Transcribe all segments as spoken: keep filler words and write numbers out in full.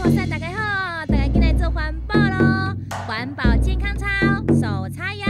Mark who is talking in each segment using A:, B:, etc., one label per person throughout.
A: 哇塞，大家好，大家今来做环保咯，环保健康操，手叉腰，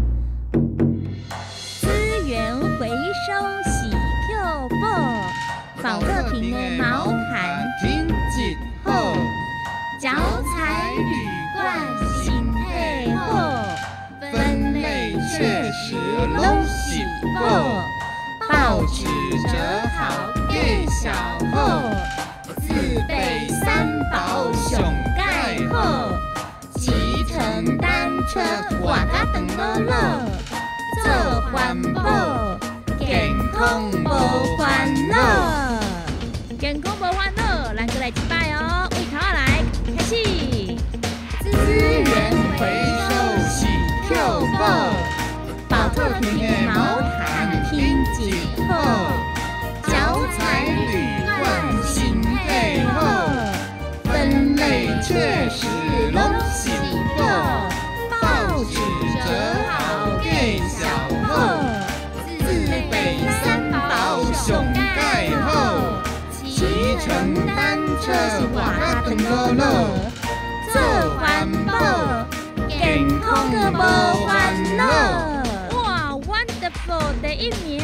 A: 资源回收洗 Q 布，保特瓶的毛毯挺紧好，脚踩铝罐新配好，分类确实拢是好，报纸折好给小好。 自备三宝上盖好，骑乘单车活甲长乐乐，做环保健康无烦恼，健康无烦恼，咱过来一摆哦，为头仔来开始，资源回收洗 Q 布，保特瓶的毛毯挺紧好，脚踩铝罐新。 分类确实拢是好，报纸折好给小好，自备三宝上盖好，骑乘单车活甲长乐乐，做环保健康个无烦恼。哇 ，wonderful 第一名！